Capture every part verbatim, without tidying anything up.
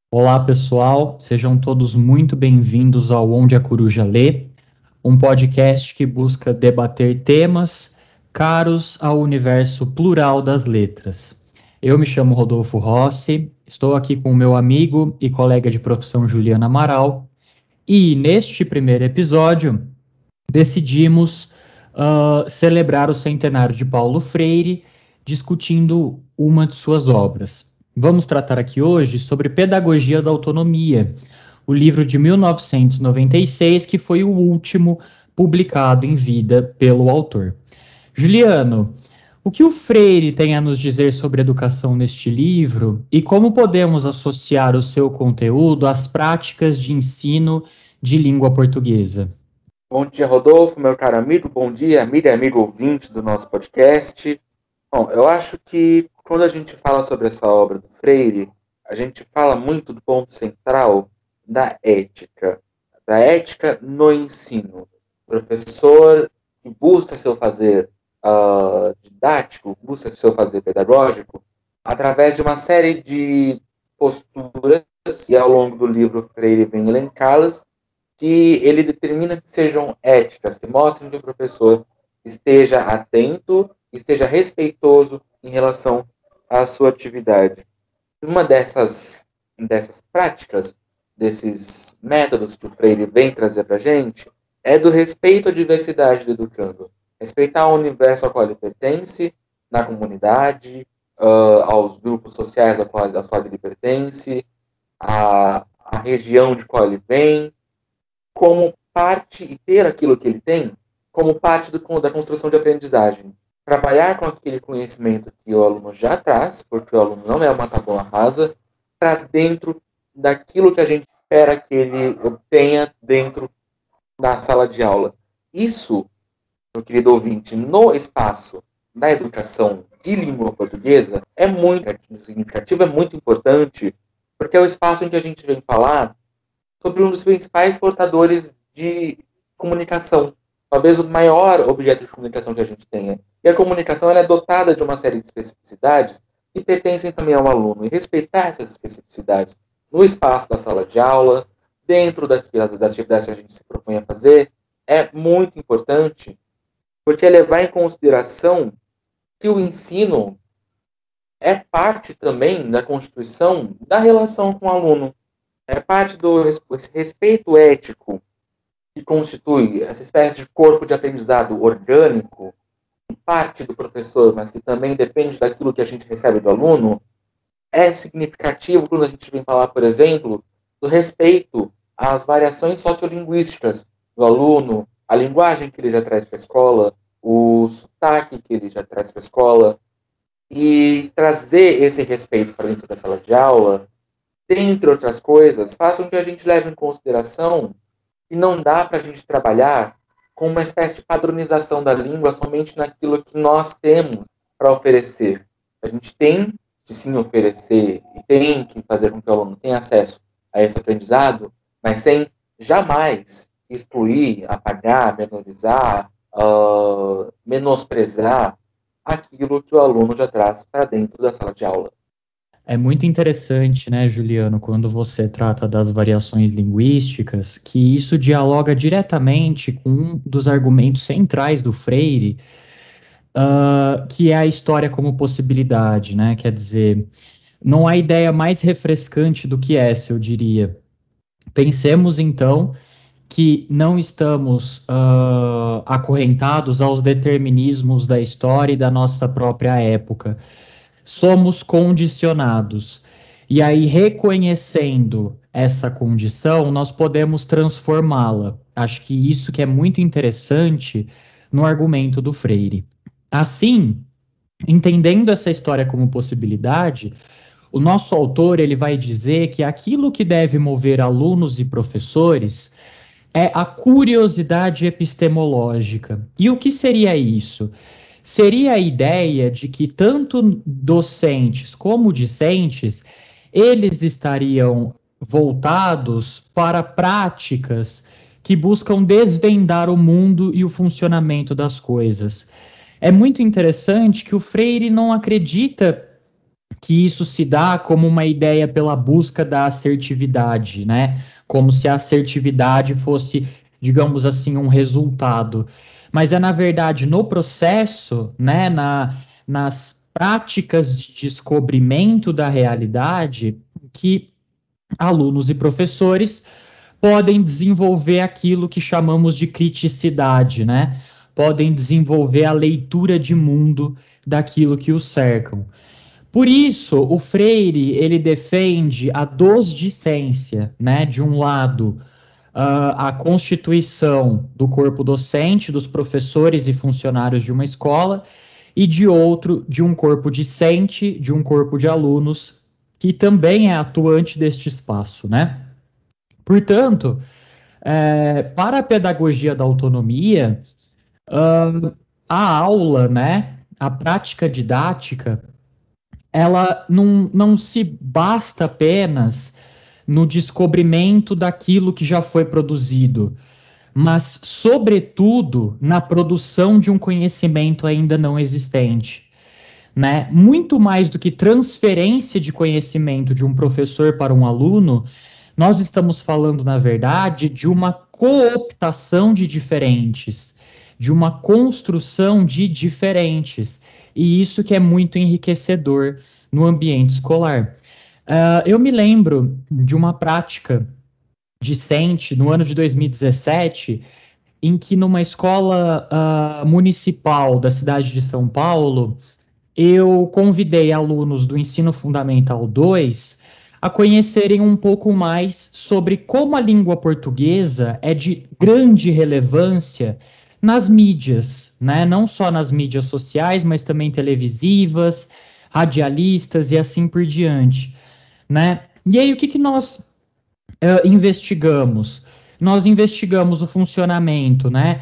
Olá, pessoal, sejam todos muito bem-vindos ao Onde a Coruja Lê, um podcast que busca debater temas caros ao universo plural das letras. Eu me chamo Rodolfo Rossi, estou aqui com o meu amigo e colega de profissão Juliana Amaral, e neste primeiro episódio decidimos uh, celebrar o centenário de Paulo Freire, discutindo uma de suas obras. Vamos tratar aqui hoje sobre Pedagogia da Autonomia, o livro de mil novecentos e noventa e seis, que foi o último publicado em vida pelo autor. Juliano, o que o Freire tem a nos dizer sobre educação neste livro e como podemos associar o seu conteúdo às práticas de ensino de língua portuguesa? Bom dia, Rodolfo, meu caro amigo. Bom dia, amiga e amigo ouvinte do nosso podcast. Bom, eu acho que quando a gente fala sobre essa obra do Freire, a gente fala muito do ponto central da ética, da ética no ensino. O professor que busca seu fazer uh, didático, busca seu fazer pedagógico, através de uma série de posturas, e ao longo do livro Freire vem elencá-las, que ele determina que sejam éticas, que mostrem que o professor esteja atento, esteja respeitoso em relação à sua atividade. Uma dessas, dessas práticas, desses métodos que o Freire vem trazer para a gente, é do respeito à diversidade do educando. Respeitar o universo ao qual ele pertence, na comunidade, uh, aos grupos sociais aos quais, aos quais ele pertence, à, à região de qual ele vem, como parte, e ter aquilo que ele tem, como parte do, da construção de aprendizagem. Trabalhar com aquele conhecimento que o aluno já traz, porque o aluno não é uma tábua rasa, para dentro daquilo que a gente espera que ele obtenha dentro da sala de aula. Isso, meu querido ouvinte, no espaço da educação de língua portuguesa, é muito significativo, é muito importante, porque é o espaço em que a gente vem falar sobre um dos principais portadores de comunicação, talvez o maior objeto de comunicação que a gente tenha. E a comunicação ela é dotada de uma série de especificidades que pertencem também ao aluno. E respeitar essas especificidades no espaço da sala de aula, dentro daquelas, das atividades que a gente se propõe a fazer, é muito importante, porque é levar em consideração que o ensino é parte também da constituição da relação com o aluno. É parte do respeito ético que constitui essa espécie de corpo de aprendizado orgânico, parte do professor, mas que também depende daquilo que a gente recebe do aluno, é significativo quando a gente vem falar, por exemplo, do respeito às variações sociolinguísticas do aluno, a linguagem que ele já traz para a escola, o sotaque que ele já traz para a escola, e trazer esse respeito para dentro da sala de aula, dentre outras coisas, façam que a gente leve em consideração que não dá para a gente trabalhar com uma espécie de padronização da língua somente naquilo que nós temos para oferecer. A gente tem de sim oferecer e tem que fazer com que o aluno tenha acesso a esse aprendizado, mas sem jamais excluir, apagar, menorizar, uh, menosprezar aquilo que o aluno já traz para dentro da sala de aula. É muito interessante, né, Juliano, quando você trata das variações linguísticas, que isso dialoga diretamente com um dos argumentos centrais do Freire, uh, que é a história como possibilidade, né? Quer dizer, não há ideia mais refrescante do que essa, eu diria. Pensemos, então, que não estamos uh, acorrentados aos determinismos da história e da nossa própria época. Somos condicionados. E aí, reconhecendo essa condição, nós podemos transformá-la. Acho que isso que é muito interessante no argumento do Freire. Assim, entendendo essa história como possibilidade, o nosso autor ele vai dizer que aquilo que deve mover alunos e professores é a curiosidade epistemológica. E o que seria isso? Seria a ideia de que tanto docentes como discentes, eles estariam voltados para práticas que buscam desvendar o mundo e o funcionamento das coisas. É muito interessante que o Freire não acredita que isso se dá como uma ideia pela busca da assertividade, né? Como se a assertividade fosse, digamos assim, um resultado. Mas é, na verdade, no processo, né, na, nas práticas de descobrimento da realidade, que alunos e professores podem desenvolver aquilo que chamamos de criticidade, né? Podem desenvolver a leitura de mundo daquilo que os cercam. Por isso, o Freire, ele defende a dosdicência, né? De um lado, uh, a constituição do corpo docente, dos professores e funcionários de uma escola, e de outro, de um corpo discente, de um corpo de alunos, que também é atuante deste espaço, né? Portanto, é, para a pedagogia da autonomia, uh, a aula, né, a prática didática, ela não, não se basta apenas no descobrimento daquilo que já foi produzido, mas, sobretudo, na produção de um conhecimento ainda não existente. Né? Muito mais do que transferência de conhecimento de um professor para um aluno, nós estamos falando, na verdade, de uma cooptação de diferentes, de uma construção de diferentes. E isso que é muito enriquecedor no ambiente escolar. Uh, eu me lembro de uma prática discente no ano de dois mil e dezessete, em que numa escola uh, municipal da cidade de São Paulo, eu convidei alunos do Ensino Fundamental dois a conhecerem um pouco mais sobre como a língua portuguesa é de grande relevância nas mídias, né? Não só nas mídias sociais, mas também televisivas, radialistas e assim por diante, né? E aí, o que, que nós uh, investigamos? Nós investigamos o funcionamento, né?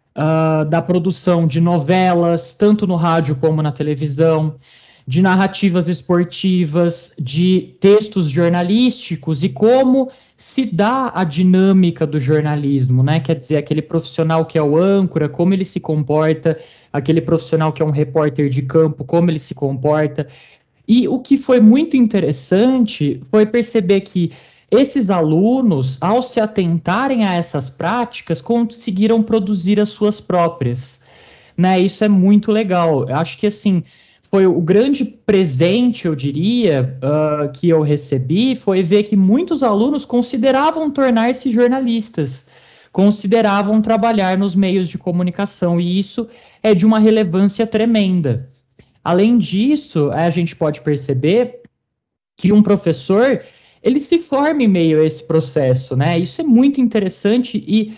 Uh, da produção de novelas, tanto no rádio como na televisão, de narrativas esportivas, de textos jornalísticos e como se dá a dinâmica do jornalismo, né? Quer dizer, aquele profissional que é o âncora, como ele se comporta, aquele profissional que é um repórter de campo, como ele se comporta. E o que foi muito interessante foi perceber que esses alunos, ao se atentarem a essas práticas, conseguiram produzir as suas próprias, né? Isso é muito legal. Eu acho que, assim, foi o grande presente, eu diria, uh, que eu recebi, foi ver que muitos alunos consideravam tornar-se jornalistas, consideravam trabalhar nos meios de comunicação, e isso é de uma relevância tremenda. Além disso, a gente pode perceber que um professor, ele se forma em meio a esse processo, né? Isso é muito interessante e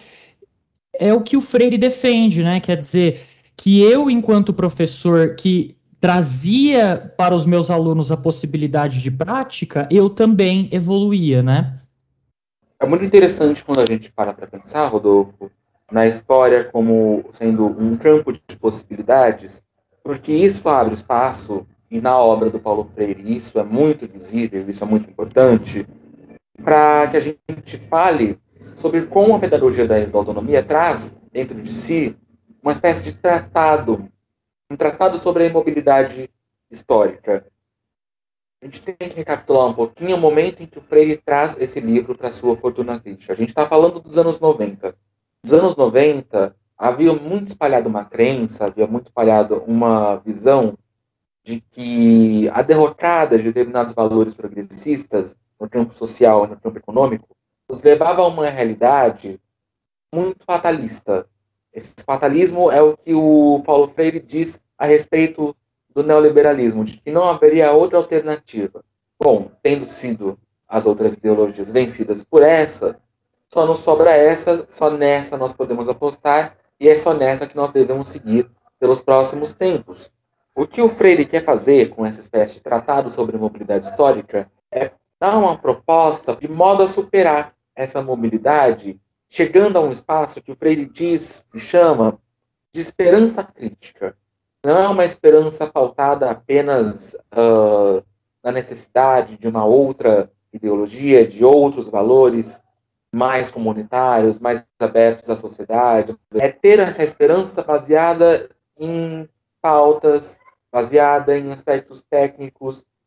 é o que o Freire defende, né? Quer dizer, que eu, enquanto professor que trazia para os meus alunos a possibilidade de prática, eu também evoluía, né? É muito interessante quando a gente para para pensar, Rodolfo, na história como sendo um campo de possibilidades, porque isso abre espaço, e na obra do Paulo Freire isso é muito visível, isso é muito importante, para que a gente fale sobre como a pedagogia da autonomia traz dentro de si uma espécie de tratado, um tratado sobre a imobilidade histórica. A gente tem que recapitular um pouquinho o momento em que o Freire traz esse livro para sua fortuna crítica. A gente está falando dos anos noventa. Nos anos noventa, havia muito espalhado uma crença, havia muito espalhado uma visão de que a derrocada de determinados valores progressistas no campo social e no campo econômico nos levava a uma realidade muito fatalista. Esse fatalismo é o que o Paulo Freire diz a respeito do neoliberalismo, de que não haveria outra alternativa. Bom, tendo sido as outras ideologias vencidas por essa, só nos sobra essa, só nessa nós podemos apostar, e é só nessa que nós devemos seguir pelos próximos tempos. O que o Freire quer fazer com essa espécie de tratado sobre mobilidade histórica é dar uma proposta de modo a superar essa mobilidade, chegando a um espaço que o Freire diz e chama de esperança crítica. Não é uma esperança pautada apenas uh, na necessidade de uma outra ideologia, de outros valores mais comunitários, mais abertos à sociedade. É ter essa esperança baseada em pautas, baseada em aspectos técnicos,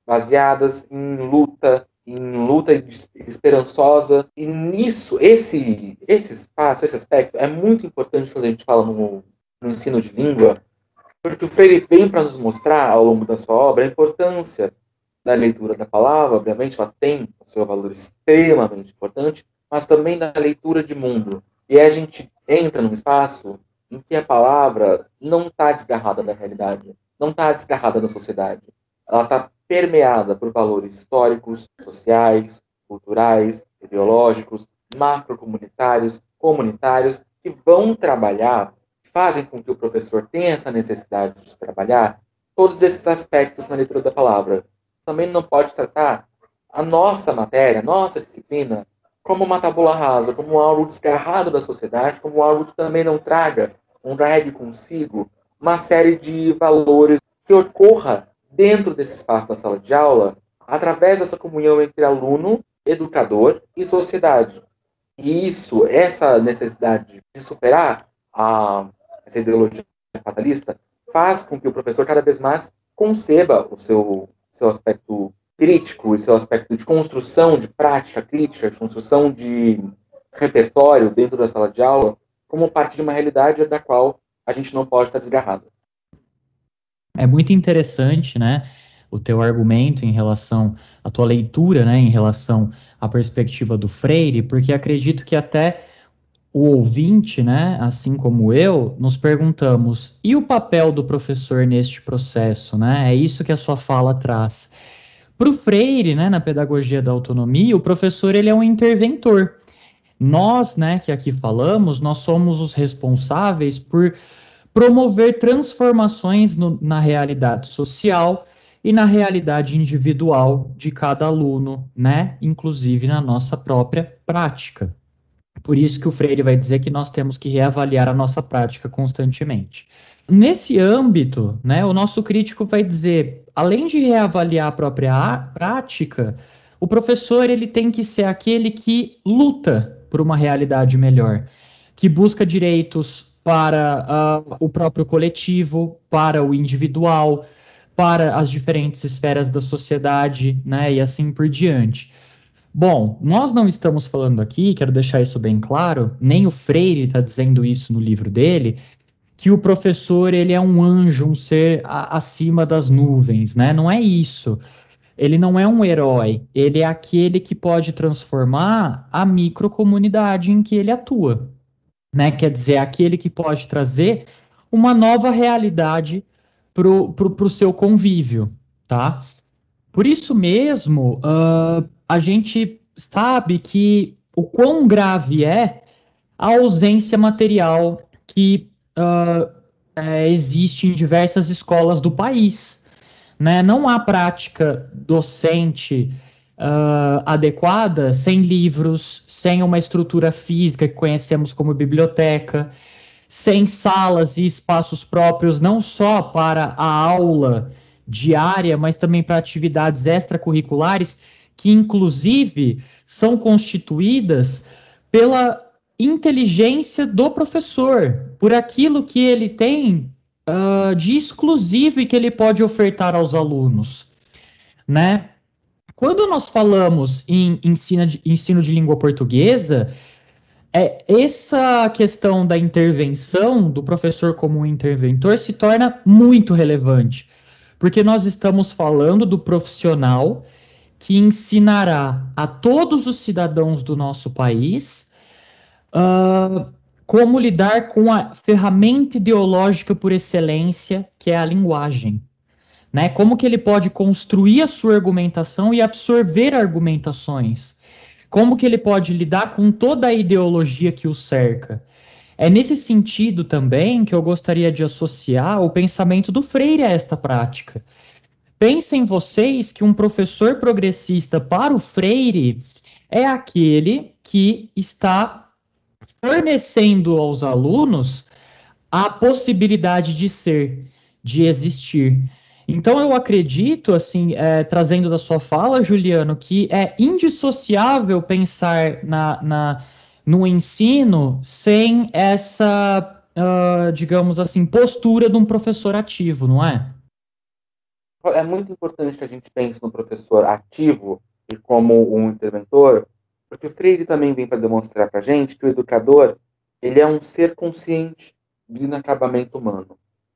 baseadas em luta, em luta esperançosa. E nisso, esse, esse espaço, esse aspecto é muito importante quando a gente fala no, no ensino de língua, porque o Freire vem para nos mostrar, ao longo da sua obra, a importância da leitura da palavra. Obviamente, ela tem o seu valor extremamente importante, mas também da leitura de mundo. E aí a gente entra num espaço em que a palavra não está desgarrada da realidade, não está desgarrada da sociedade. Ela está permeada por valores históricos, sociais, culturais, ideológicos, macrocomunitários, comunitários, que vão trabalhar, fazem com que o professor tenha essa necessidade de trabalhar todos esses aspectos na leitura da palavra. Também não pode tratar a nossa matéria, a nossa disciplina, como uma tabula rasa, como algo desgarrado da sociedade, como algo que também não traga, não traga consigo uma série de valores que ocorra dentro desse espaço da sala de aula, através dessa comunhão entre aluno, educador e sociedade. E isso, essa necessidade de superar a, essa ideologia fatalista, faz com que o professor cada vez mais conceba o seu, seu aspecto crítico e seu aspecto de construção de prática crítica, de construção de repertório dentro da sala de aula, como parte de uma realidade da qual a gente não pode estar desgarrado. É muito interessante, né, o teu argumento em relação à tua leitura, né, em relação à perspectiva do Freire, porque acredito que até o ouvinte, né, assim como eu, nos perguntamos, e o papel do professor neste processo, né? É isso que a sua fala traz. Para o Freire, né, na pedagogia da autonomia, o professor ele é um interventor. Nós, né, que aqui falamos, nós somos os responsáveis por promover transformações no, na realidade social e na realidade individual de cada aluno, né, inclusive na nossa própria prática. Por isso que o Freire vai dizer que nós temos que reavaliar a nossa prática constantemente. Nesse âmbito, né, o nosso crítico vai dizer, além de reavaliar a própria prática, o professor ele tem que ser aquele que luta por uma realidade melhor, que busca direitos para uh, o próprio coletivo, para o individual, para as diferentes esferas da sociedade, né, e assim por diante. Bom, nós não estamos falando aqui, quero deixar isso bem claro, nem o Freire está dizendo isso no livro dele, que o professor ele é um anjo, um ser a, acima das nuvens, né? Não é isso. Ele não é um herói, ele é aquele que pode transformar a microcomunidade em que ele atua, né? Quer dizer, aquele que pode trazer uma nova realidade para o seu convívio, tá? Por isso mesmo, uh, a gente sabe que o quão grave é a ausência material que uh, é, existe em diversas escolas do país, né? Não há prática docente uh, adequada sem livros, sem uma estrutura física que conhecemos como biblioteca, sem salas e espaços próprios, não só para a aula diária, mas também para atividades extracurriculares, que inclusive são constituídas pela inteligência do professor, por aquilo que ele tem uh, de exclusivo e que ele pode ofertar aos alunos, né? Quando nós falamos em ensino de, ensino de língua portuguesa, é, essa questão da intervenção, do professor como um interventor, se torna muito relevante, porque nós estamos falando do profissional que ensinará a todos os cidadãos do nosso país uh, como lidar com a ferramenta ideológica por excelência, que é a linguagem. Né? Como que ele pode construir a sua argumentação e absorver argumentações. Como que ele pode lidar com toda a ideologia que o cerca? É nesse sentido também que eu gostaria de associar o pensamento do Freire a esta prática. Pensem vocês que um professor progressista para o Freire é aquele que está fornecendo aos alunos a possibilidade de ser, de existir. Então, eu acredito, assim, é, trazendo da sua fala, Juliano, que é indissociável pensar na, na, no ensino sem essa, uh, digamos assim, postura de um professor ativo, não é? é muito importante que a gente pense no professor ativo e como um interventor, porque o Freire também vem para demonstrar para a gente que o educador ele é um ser consciente do inacabamento humano.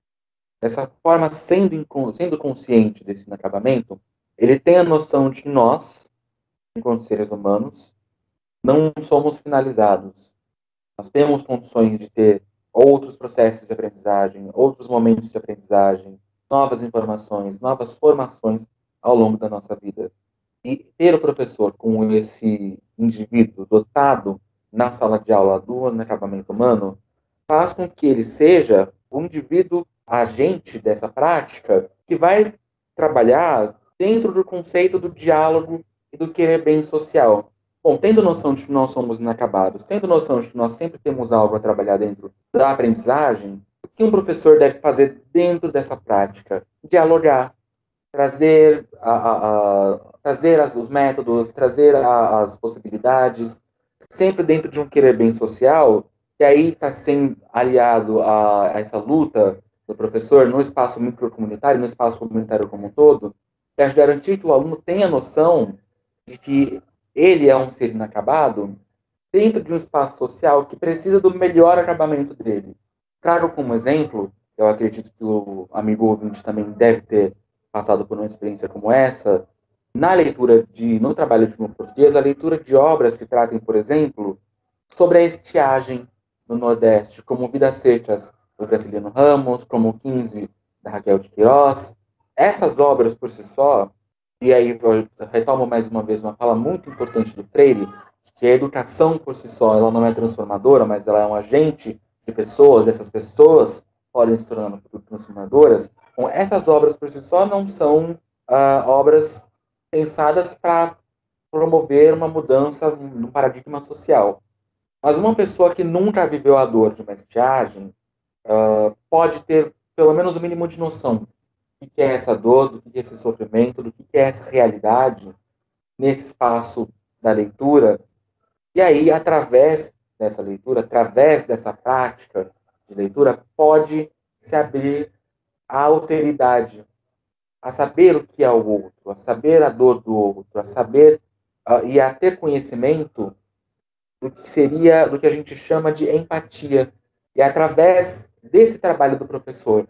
Dessa forma, sendo, sendo consciente desse inacabamento, ele tem a noção de que nós, enquanto seres humanos, não somos finalizados. Nós temos condições de ter outros processos de aprendizagem, outros momentos de aprendizagem, novas informações, novas formações ao longo da nossa vida. E ter o professor com esse indivíduo dotado na sala de aula do inacabamento humano faz com que ele seja um indivíduo agente dessa prática que vai trabalhar dentro do conceito do diálogo e do querer bem social. Bom, tendo noção de que nós somos inacabados, tendo noção de que nós sempre temos algo a trabalhar dentro da aprendizagem, o que um professor deve fazer dentro dessa prática? Dialogar, trazer, a, a, a, trazer as, os métodos, trazer a, as possibilidades, sempre dentro de um querer bem social, que aí está sendo aliado a, a essa luta do professor no espaço microcomunitário, no espaço comunitário como um todo, que é garantir que o aluno tenha noção de que ele é um ser inacabado dentro de um espaço social que precisa do melhor acabamento dele. Trago como exemplo, eu acredito que o amigo ouvinte também deve ter passado por uma experiência como essa, na leitura de, no trabalho de língua portuguesa, a leitura de obras que tratem, por exemplo, sobre a estiagem no Nordeste, como Vidas Secas, do Graciliano Ramos, como quinze, da Raquel de Queiroz. Essas obras, por si só, e aí eu retomo mais uma vez uma fala muito importante do Freire, que a educação por si só, ela não é transformadora, mas ela é um agente de pessoas, essas pessoas podem se tornar transformadoras. Bom, essas obras por si só não são uh, obras pensadas para promover uma mudança no paradigma social. Mas uma pessoa que nunca viveu a dor de uma estiagem uh, pode ter pelo menos o mínimo de noção do que é essa dor, do que é esse sofrimento, do que é essa realidade nesse espaço da leitura. E aí, através dessa leitura, através dessa prática de leitura, pode se abrir à alteridade, a saber o que é o outro, a saber a dor do outro, a saber uh, e a ter conhecimento do que seria, do que a gente chama de empatia. E através desse trabalho do professor,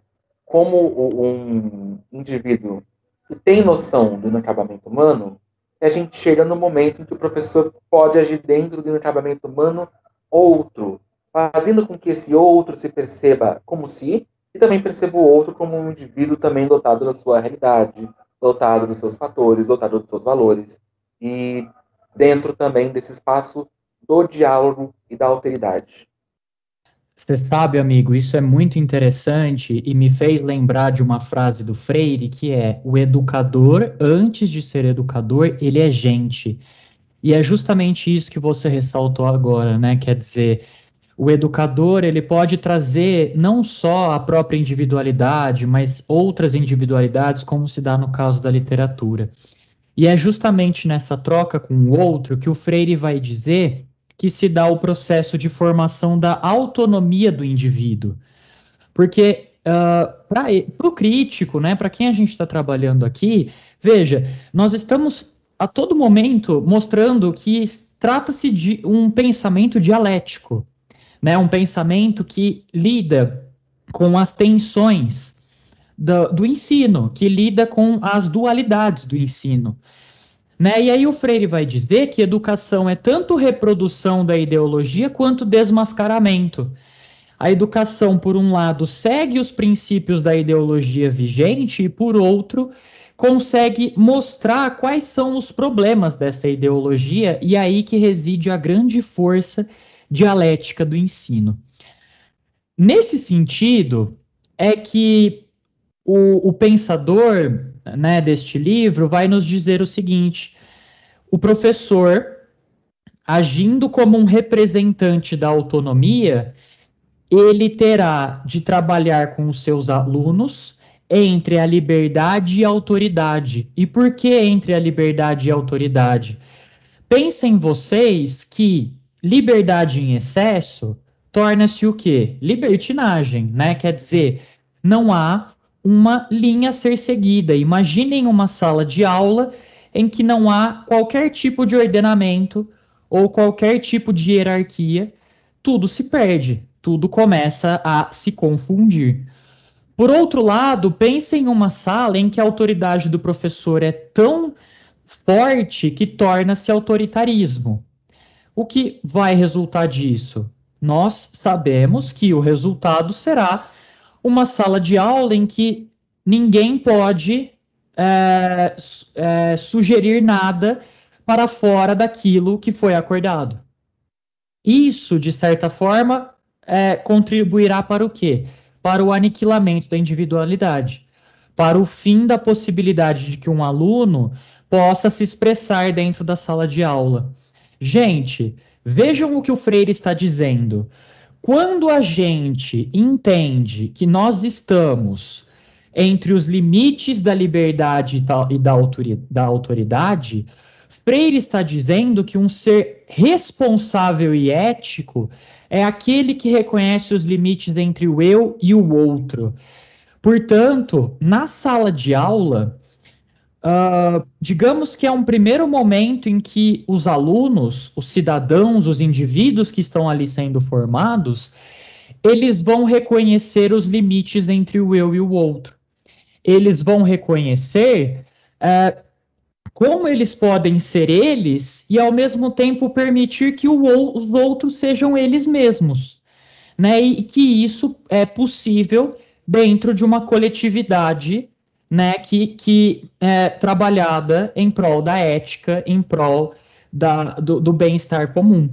como um indivíduo que tem noção do inacabamento humano, a gente chega no momento em que o professor pode agir dentro do inacabamento humano outro, fazendo com que esse outro se perceba como si, e também perceba o outro como um indivíduo também dotado da sua realidade, dotado dos seus fatores, dotado dos seus valores, e dentro também desse espaço do diálogo e da alteridade. Você sabe, amigo, isso é muito interessante e me fez lembrar de uma frase do Freire que é: o educador, antes de ser educador, ele é gente. E é justamente isso que você ressaltou agora, né? Quer dizer, o educador, ele pode trazer não só a própria individualidade, mas outras individualidades, como se dá no caso da literatura. E é justamente nessa troca com o outro que o Freire vai dizer que se dá o processo de formação da autonomia do indivíduo. Porque uh, para o crítico, né, para quem a gente está trabalhando aqui, veja, nós estamos a todo momento mostrando que trata-se de um pensamento dialético, né, um pensamento que lida com as tensões do, do ensino, que lida com as dualidades do ensino. Né? E aí o Freire vai dizer que educação é tanto reprodução da ideologia quanto desmascaramento. A educação, por um lado, segue os princípios da ideologia vigente e, por outro, consegue mostrar quais são os problemas dessa ideologia e aí que reside a grande força dialética do ensino. Nesse sentido, é que o, o pensador, né, deste livro vai nos dizer o seguinte: o professor, agindo como um representante da autonomia, ele terá de trabalhar com os seus alunos entre a liberdade e a autoridade. E por que entre a liberdade e a autoridade? Pensem vocês que liberdade em excesso torna-se o quê? Libertinagem, né? Quer dizer, não há uma linha a ser seguida. Imaginem uma sala de aula em que não há qualquer tipo de ordenamento ou qualquer tipo de hierarquia, tudo se perde, tudo começa a se confundir. Por outro lado, pense em uma sala em que a autoridade do professor é tão forte que torna-se autoritarismo. O que vai resultar disso? Nós sabemos que o resultado será uma sala de aula em que ninguém pode é, é, sugerir nada para fora daquilo que foi acordado. Isso, de certa forma, é, contribuirá para o quê? Para o aniquilamento da individualidade, para o fim da possibilidade de que um aluno possa se expressar dentro da sala de aula. Gente, vejam o que o Freire está dizendo. Quando a gente entende que nós estamos entre os limites da liberdade e da autoridade, Freire está dizendo que um ser responsável e ético é aquele que reconhece os limites entre o eu e o outro. Portanto, na sala de aula, uh, digamos que é um primeiro momento em que os alunos, os cidadãos, os indivíduos que estão ali sendo formados, eles vão reconhecer os limites entre o eu e o outro. Eles vão reconhecer uh, como eles podem ser eles e, ao mesmo tempo, permitir que o, os outros sejam eles mesmos, né? E que isso é possível dentro de uma coletividade, né? Que, que é trabalhada em prol da ética, em prol da, do, do bem-estar comum.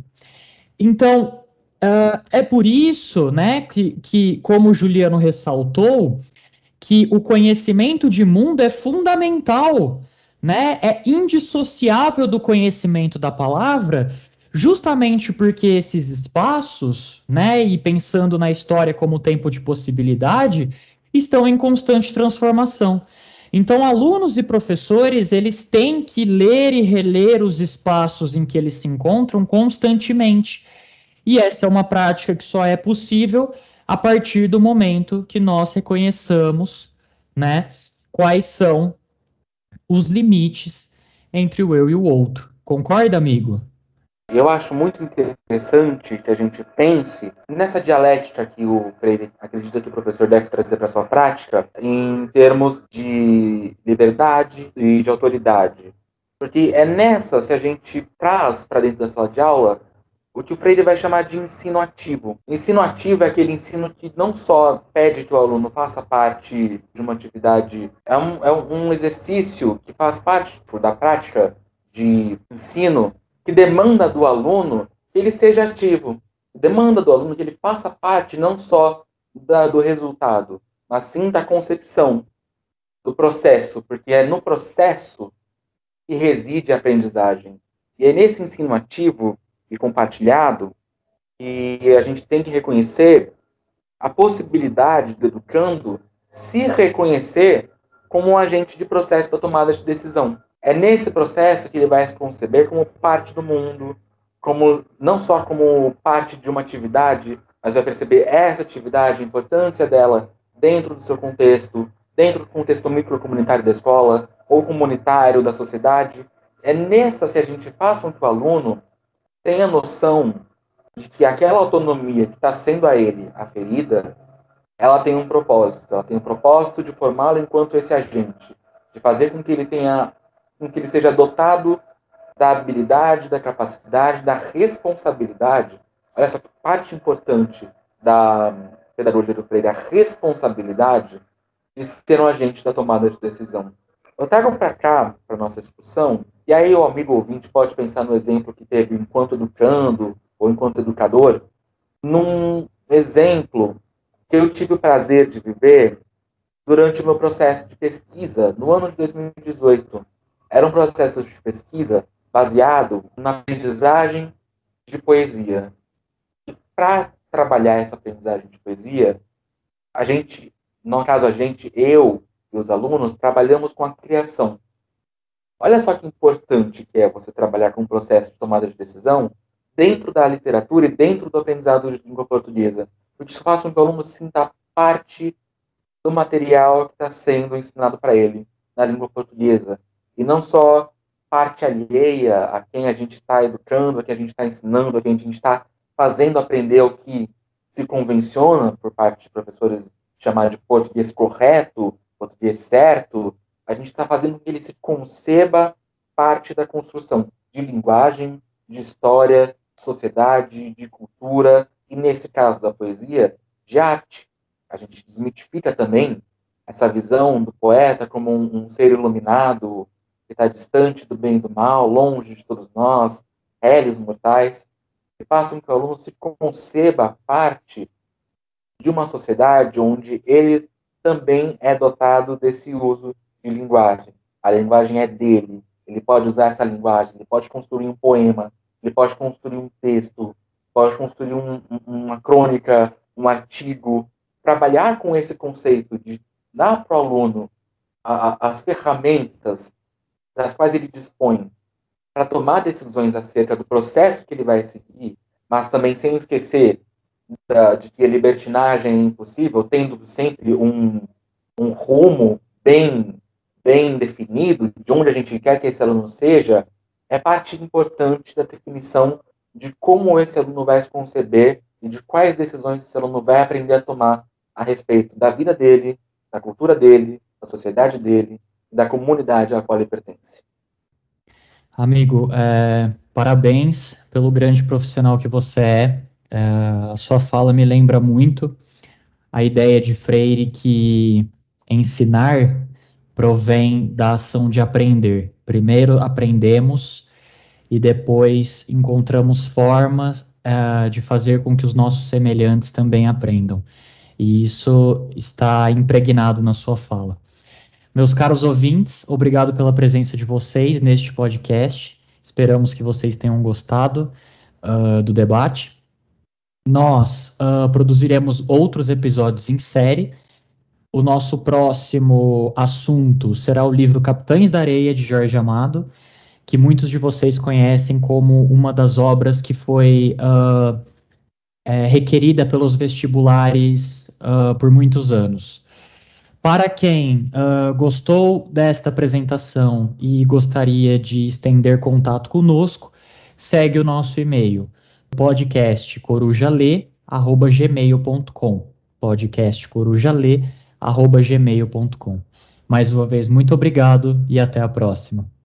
Então, uh, é por isso, né? Que, que, como o Juliano ressaltou, que o conhecimento de mundo é fundamental, né? É indissociável do conhecimento da palavra, justamente porque esses espaços, né, e pensando na história como tempo de possibilidade, estão em constante transformação. Então, alunos e professores, eles têm que ler e reler os espaços em que eles se encontram constantemente. E essa é uma prática que só é possível a partir do momento que nós reconheçamos, né, quais são os limites entre o eu e o outro. Concorda, amigo? Eu acho muito interessante que a gente pense nessa dialética que o Freire acredita que o professor deve trazer para sua prática em termos de liberdade e de autoridade. Porque é nessas que a gente traz para dentro da sala de aula o que o Freire vai chamar de ensino ativo. Ensino ativo é aquele ensino que não só pede que o aluno faça parte de uma atividade, é um, é um exercício que faz parte da prática de ensino, que demanda do aluno que ele seja ativo, demanda do aluno que ele faça parte não só da, do resultado, mas sim da concepção, do processo, porque é no processo que reside a aprendizagem. E é nesse ensino ativo e compartilhado que a gente tem que reconhecer a possibilidade do educando se reconhecer como um agente de processo da tomada de decisão. É nesse processo que ele vai se conceber como parte do mundo, como não só como parte de uma atividade, mas vai perceber essa atividade, a importância dela dentro do seu contexto, dentro do contexto microcomunitário da escola, ou comunitário da sociedade. É nessa que a gente faz com que o aluno tenha noção de que aquela autonomia que está sendo a ele aferida, ela tem um propósito. Ela tem o propósito de formá-lo enquanto esse agente, de fazer com que ele tenha, com que ele seja dotado da habilidade, da capacidade, da responsabilidade. Olha essa parte importante da pedagogia do Freire, a responsabilidade de ser um agente da tomada de decisão. Eu trago para cá, para nossa discussão, e aí o amigo ouvinte pode pensar no exemplo que teve enquanto educando ou enquanto educador, num exemplo que eu tive o prazer de viver durante o meu processo de pesquisa no ano de dois mil e dezoito. Era um processo de pesquisa baseado na aprendizagem de poesia. E para trabalhar essa aprendizagem de poesia, a gente, no caso a gente, eu e os alunos, trabalhamos com a criação. Olha só que importante que é você trabalhar com o processo de tomada de decisão dentro da literatura e dentro do aprendizado de língua portuguesa. Porque isso faz com que o aluno sinta parte do material que está sendo ensinado para ele na língua portuguesa. E não só parte alheia a quem a gente está educando, a quem a gente está ensinando, a quem a gente está fazendo aprender o que se convenciona por parte de professores chamar de português correto, português certo. A gente está fazendo com que ele se conceba parte da construção de linguagem, de história, de sociedade, de cultura, e nesse caso da poesia, de arte. A gente desmitifica também essa visão do poeta como um, um ser iluminado, que está distante do bem e do mal, longe de todos nós, réis mortais, que façam que o aluno se conceba parte de uma sociedade onde ele também é dotado desse uso de linguagem. A linguagem é dele, ele pode usar essa linguagem, ele pode construir um poema, ele pode construir um texto, pode construir um, uma crônica, um artigo, trabalhar com esse conceito de dar para o aluno a, a, as ferramentas das quais ele dispõe para tomar decisões acerca do processo que ele vai seguir, mas também sem esquecer da, de que a libertinagem é impossível, tendo sempre um, um rumo bem, bem definido, de onde a gente quer que esse aluno seja, é parte importante da definição de como esse aluno vai se conceber e de quais decisões esse aluno vai aprender a tomar a respeito da vida dele, da cultura dele, da sociedade dele, da comunidade à qual ele pertence. Amigo, é, parabéns pelo grande profissional que você é. É, a sua fala me lembra muito a ideia de Freire que ensinar provém da ação de aprender. Primeiro aprendemos e depois encontramos formas uh, de fazer com que os nossos semelhantes também aprendam. E isso está impregnado na sua fala. Meus caros ouvintes, obrigado pela presença de vocês neste podcast. Esperamos que vocês tenham gostado uh, do debate. Nós uh, produziremos outros episódios em série. O nosso próximo assunto será o livro Capitães da Areia, de Jorge Amado, que muitos de vocês conhecem como uma das obras que foi uh, é, requerida pelos vestibulares uh, por muitos anos. Para quem uh, gostou desta apresentação e gostaria de estender contato conosco, segue o nosso e-mail, podcast corujale arroba gmail ponto com, podcast corujale arroba gmail ponto com. Mais uma vez, muito obrigado e até a próxima.